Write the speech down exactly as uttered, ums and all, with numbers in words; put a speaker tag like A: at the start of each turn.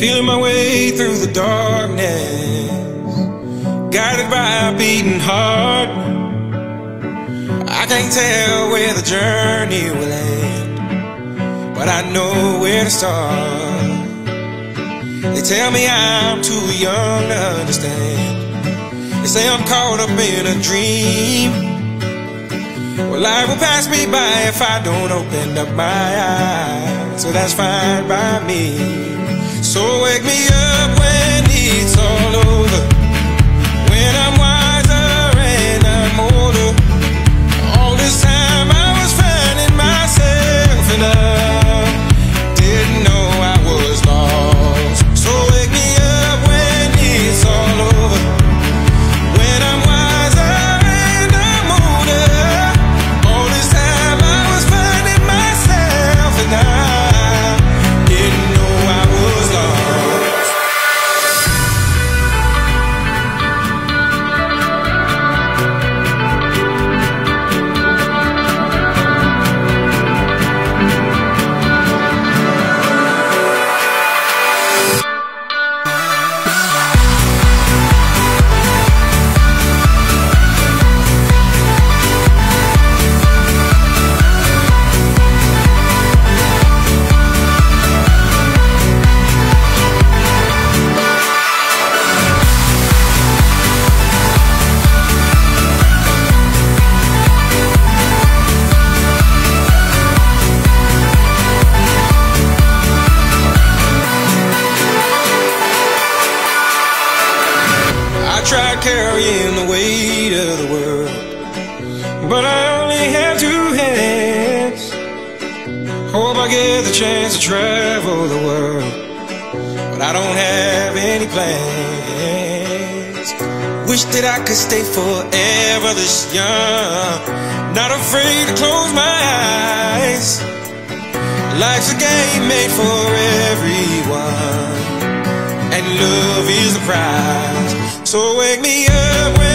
A: feeling my way through the darkness, guided by a beating heart. I can't tell where the journey will end, but I know where to start. They tell me I'm too young to understand. They say I'm caught up in a dream. Well, life will pass me by if I don't open up my eyes, so that's fine by me. So wake me up when it's all over, when I'm wiser and I'm older. All this time I was finding myself and I didn't know I was lost. So wake me up when it's all over, when I'm wiser and I'm older. All this time I was finding myself and I didn't know I was lost. I tried carrying the weight of the world, but I only have two hands. Hope I get the chance to travel the world, but I don't have any plans. Wish that I could stay forever this young, not afraid to close my eyes. Life's a game made for everyone, and love is the prize. So wake me up when